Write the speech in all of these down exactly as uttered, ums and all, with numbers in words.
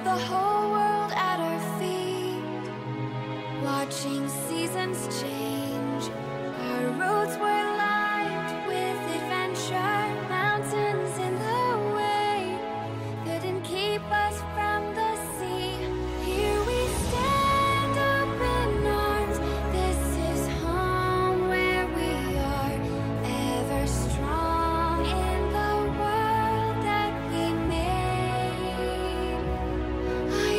the whole world at our feet, watching seasons change. Our roads were lined with adventure, mountains in the way couldn't keep us from the sea. Here we stand open arms, this is home where we are, ever strong in the world that we made. I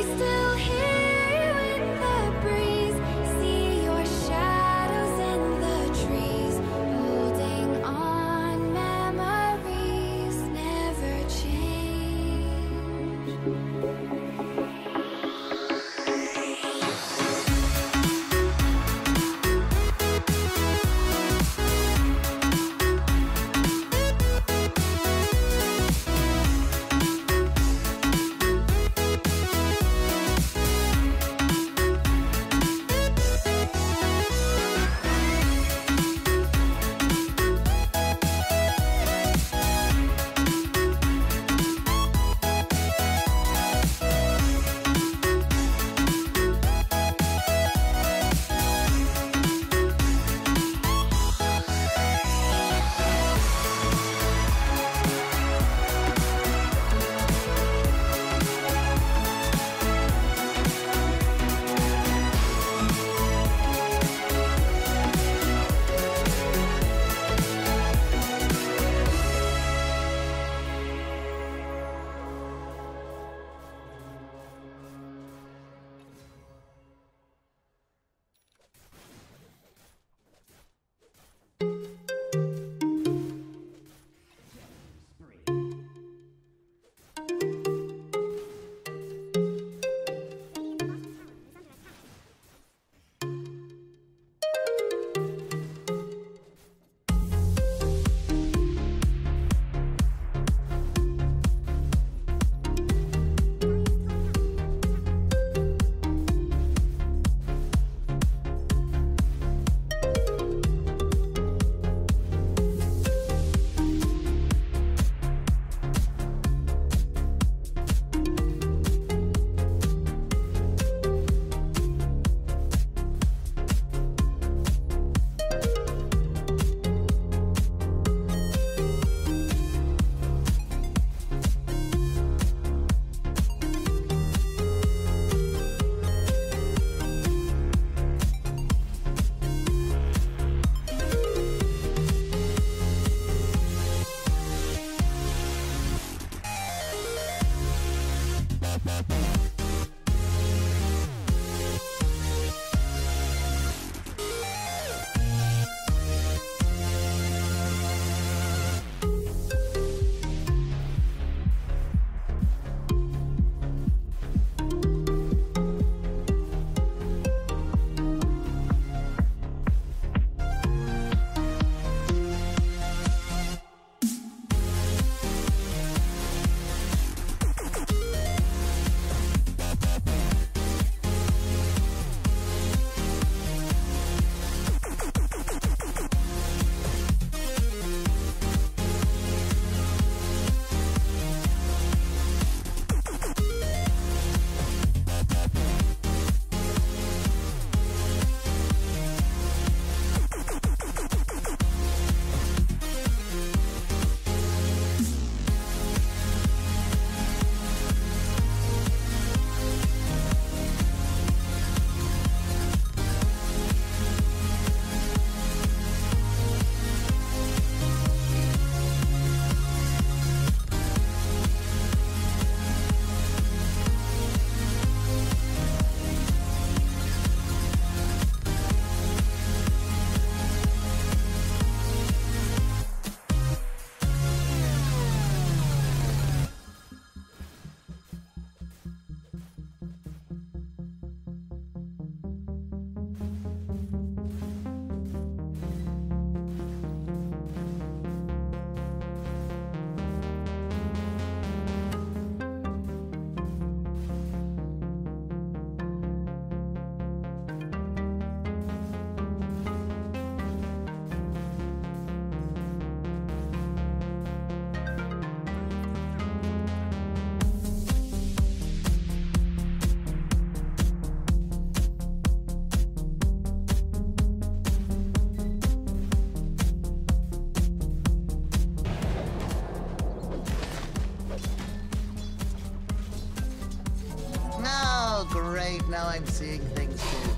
right, now I'm seeing things too.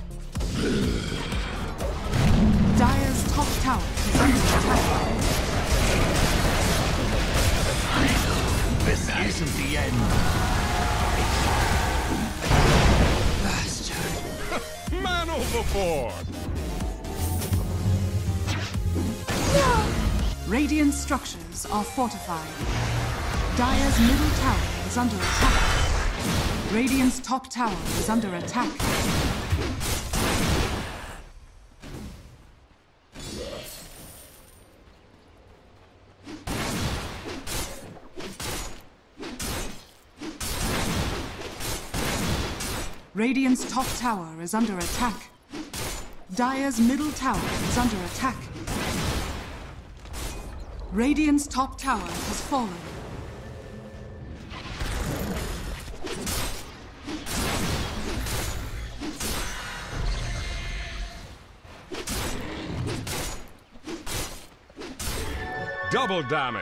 Dire's top tower is under attack. This isn't the end. Bastard. Man overboard! Radiant structures are fortified. Dire's middle tower is under attack. Radiant's top tower is under attack. Radiant's top tower is under attack. Dire's middle tower is under attack. Radiant's top tower has fallen. Double damage.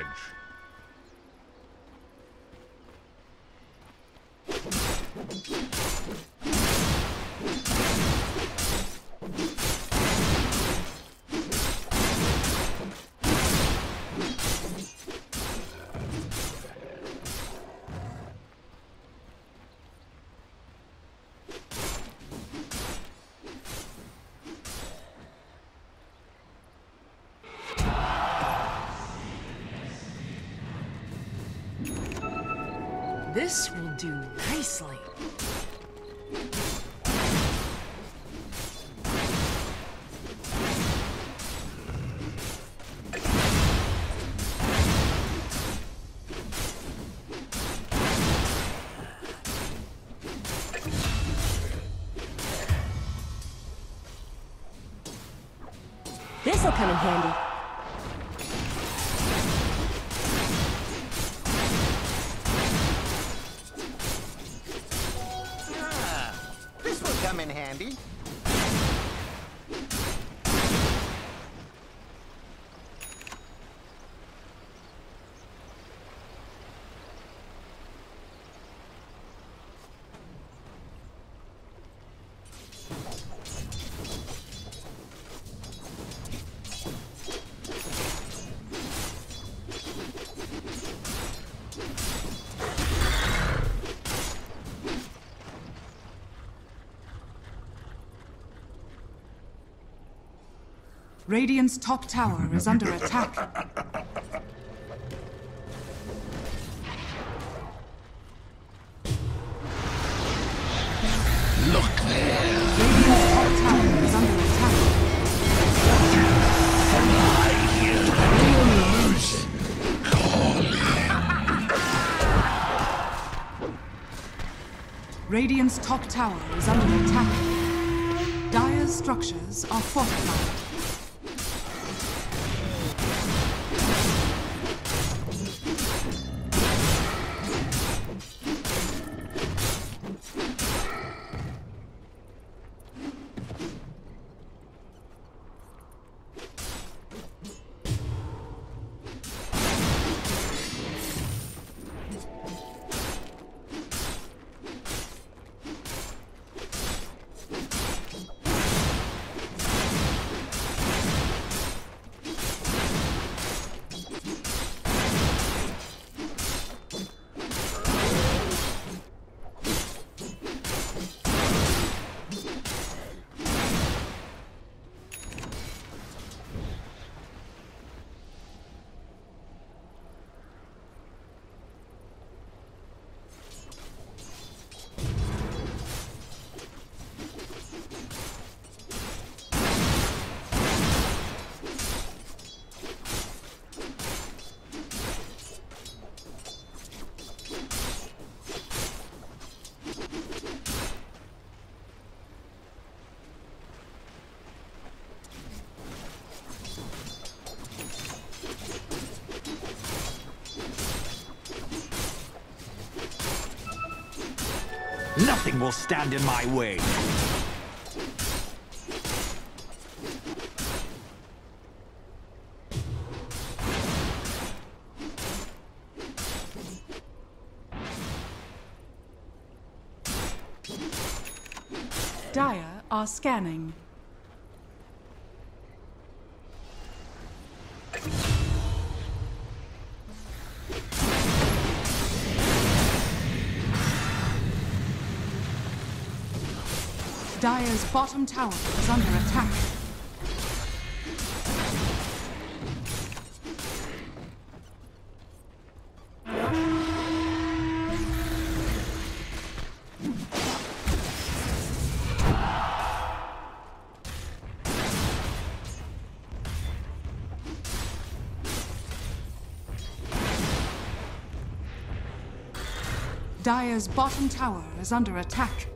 This will do nicely. This'll come in handy. Come in handy. Radiant's top tower is under attack. Look there. Radiant's top tower is under attack. I hear illusion calling. Radiant's top tower is under attack. Dire's structures are fortified. Nothing will stand in my way. Dire are scanning. Dire's bottom tower is under attack. Dire's bottom tower is under attack.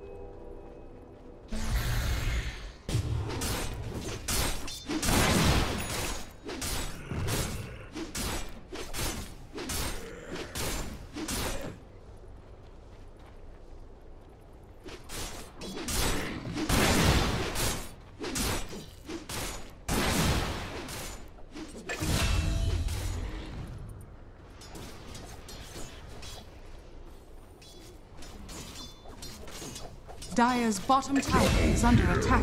Dire's bottom tower is under attack.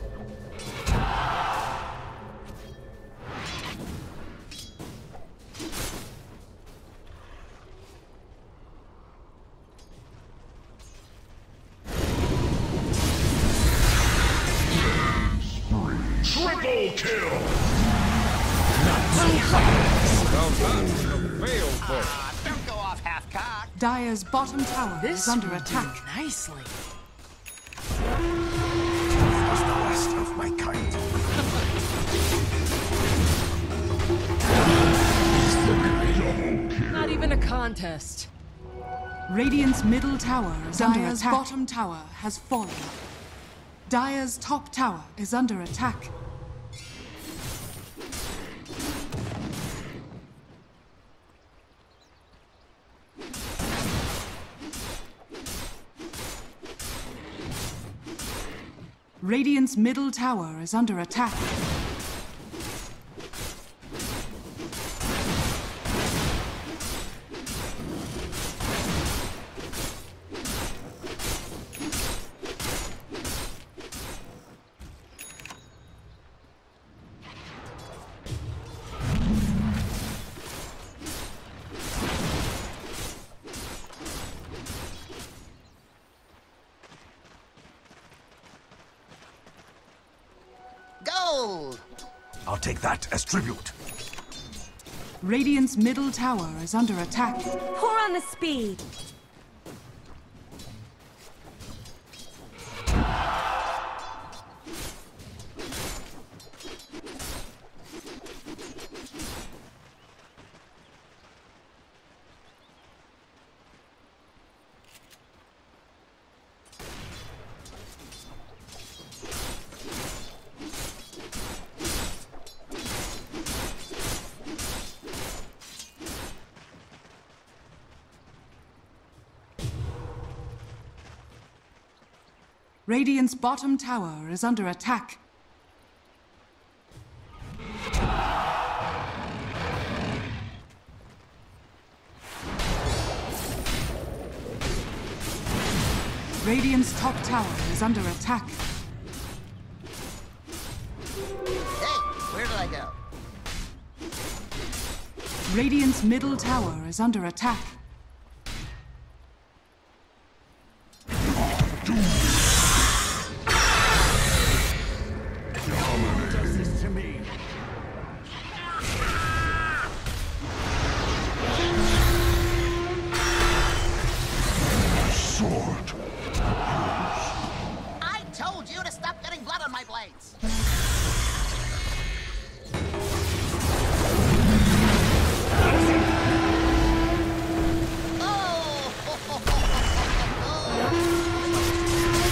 Triple kill! Don't go off half-cocked. Dire's bottom tower This is under will do attack. nicely. Was the last of my kind. Not even a contest. Radiant's middle tower is under Dire's attack. Dire's bottom tower has fallen. Dire's top tower is under attack. Radiant's middle tower is under attack. Gold! I'll take that as tribute. Radiant's middle tower is under attack. Pour on the speed. Radiant's bottom tower is under attack. Radiant's top tower is under attack. Hey, where did I go? Radiant's middle tower is under attack. I told you to stop getting blood on my blades. Oh!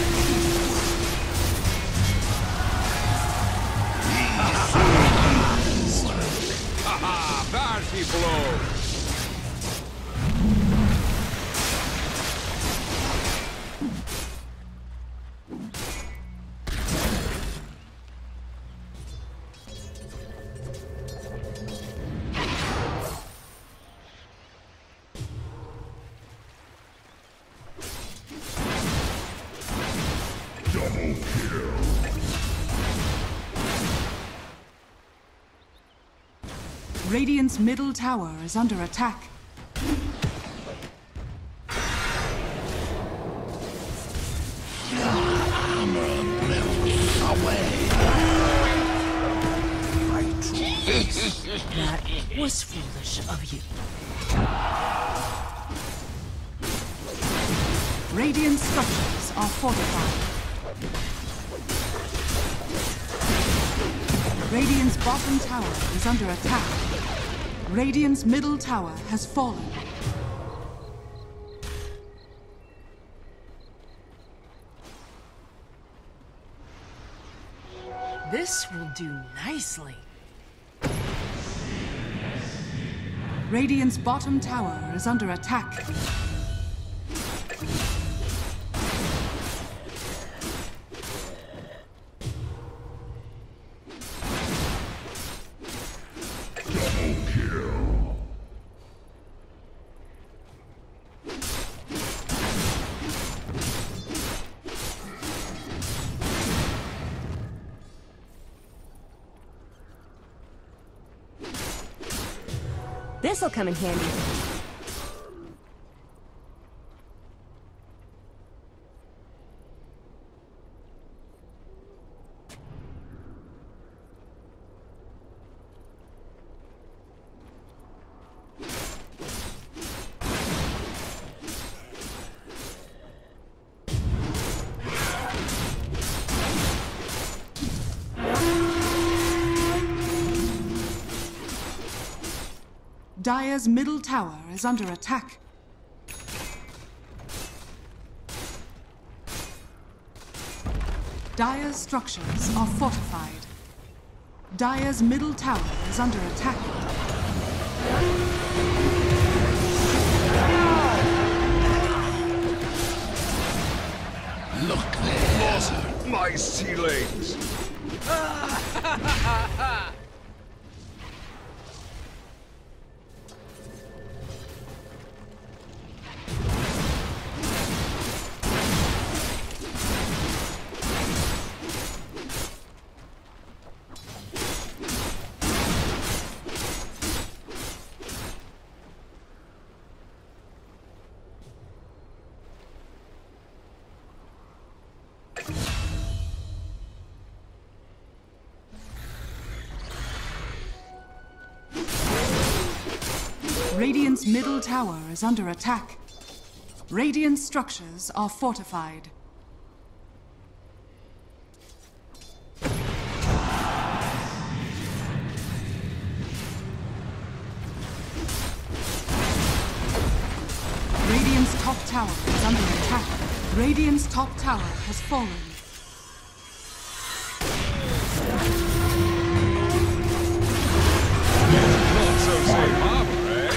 Radiant's middle tower is under attack. That was foolish of you. Radiant structures are fortified. Radiant's bottom tower is under attack. Radiant's middle tower has fallen. This will do nicely. Radiant's bottom tower is under attack. This'll come in handy. Dire's middle tower is under attack. Dire's structures are fortified. Dire's middle tower is under attack. Look there. Lost my sea legs. Radiant's middle tower is under attack. Radiant structures are fortified. Radiant's top tower is under attack. Radiant's top tower has fallen. Not so safe harbor, eh?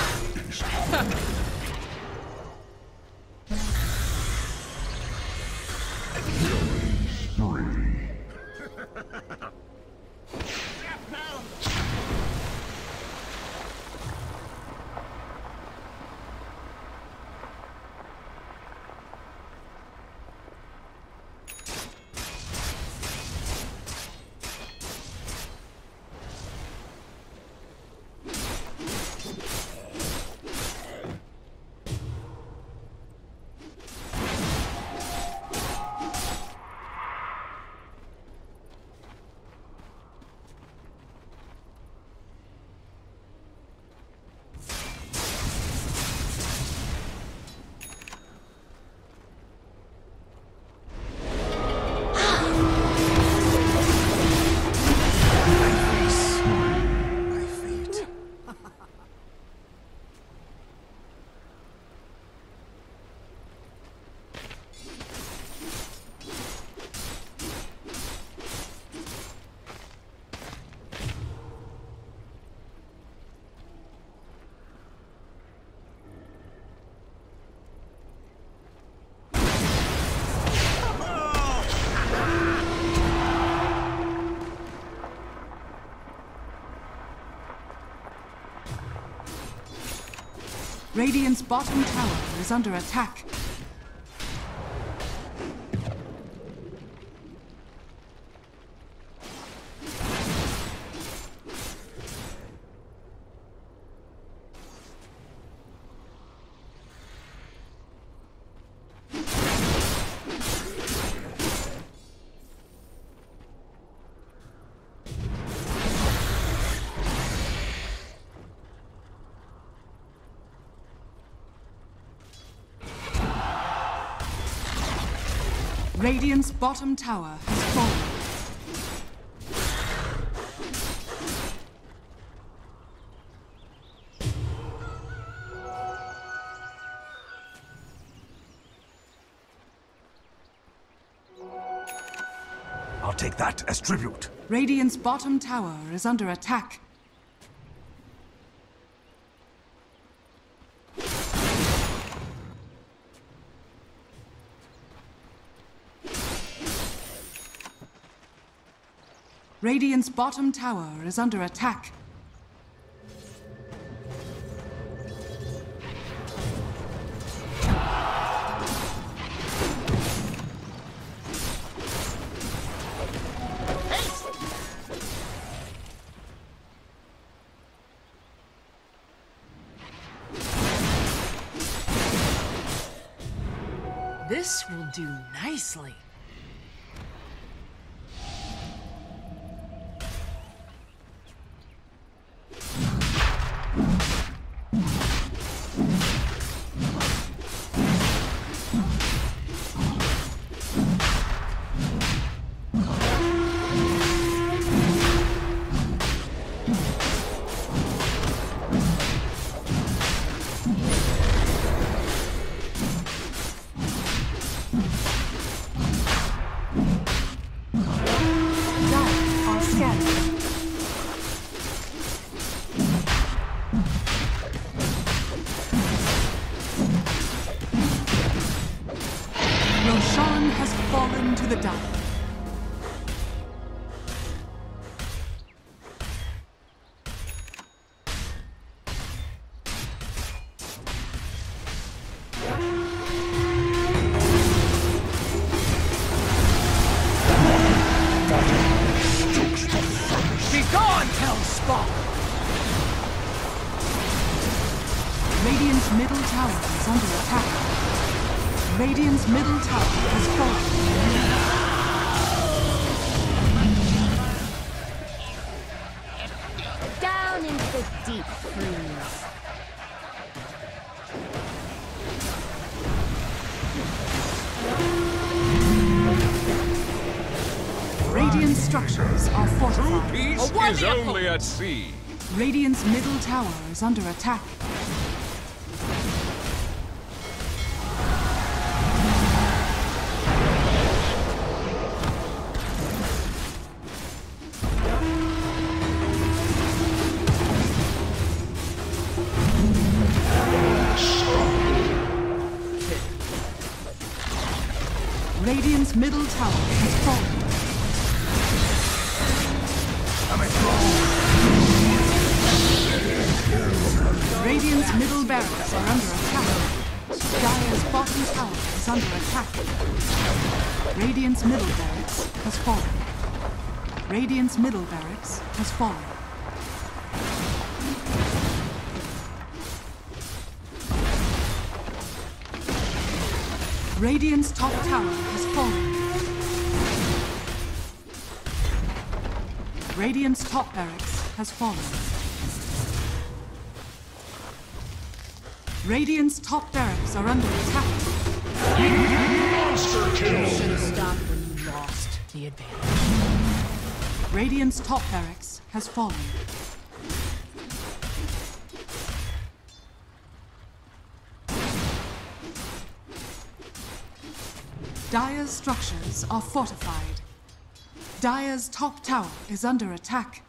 Radiant's bottom tower is under attack. Radiant's bottom tower has fallen. I'll take that as tribute. Radiant's bottom tower is under attack. Radiant's bottom tower is under attack. This will do nicely. Archon has fallen to the dark. Be gone, hellspawn! Radiant's middle tower is under attack. Radiant's middle tower has fallen. Down into the deep freeze. Radiant structures are True fortified. peace A is wonderful- only at sea. Radiant's middle tower is under attack. Radiant's middle tower has fallen. Radiant's middle barracks are under attack. Dire's bottom tower is under attack. Radiant's middle barracks has fallen. Radiant's middle barracks has fallen. Radiant's top tower has fallen. Radiant's top barracks has fallen. Radiant's top barracks are under attack. Monster kill! Should have stopped when you lost the advantage. Radiant's top barracks has fallen. Dire's structures are fortified. Dire's top tower is under attack.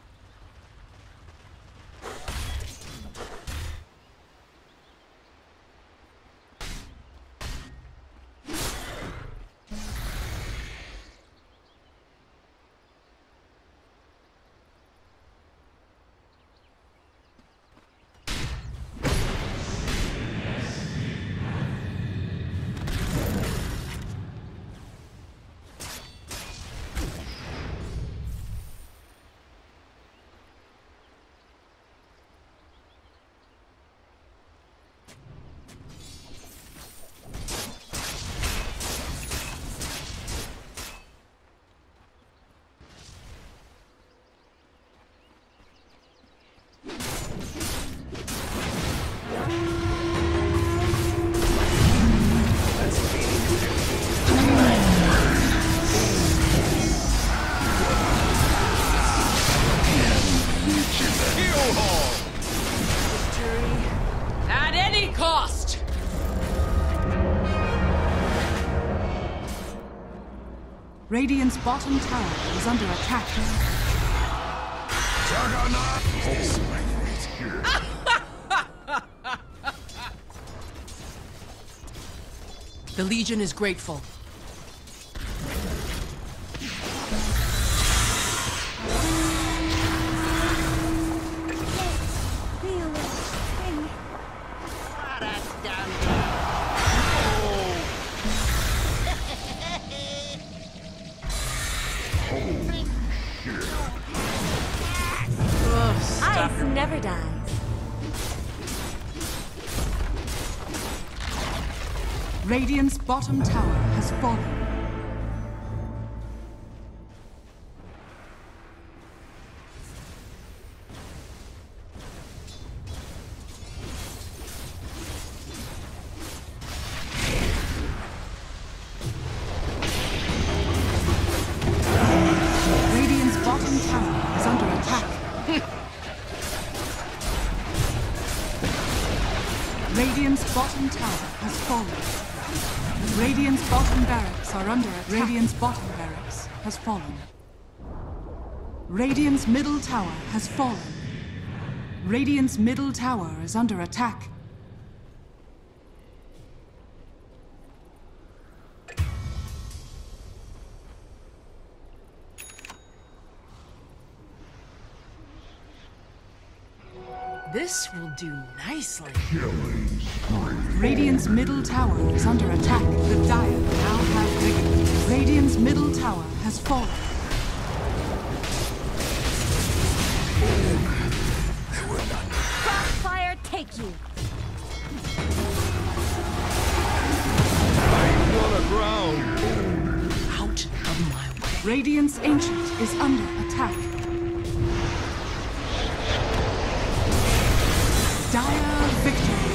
Radiant's bottom tower is under attack. The Legion is grateful. What a done. Ugh, stop. Ice never dies. Radiant's bottom tower has fallen. Radiant's bottom tower is under attack. Radiant's bottom tower has fallen. Radiant's bottom barracks are under attack. Radiant's bottom barracks has fallen. Radiant's middle tower has fallen. Radiant's middle tower is under attack. This will do nicely. Radiant's middle tower is under attack. The Dire now have Radiant. Radiant's middle tower has fallen. Crossfire take you. I'm aground. Out of my way. Radiant's Ancient is under attack. Dire victory.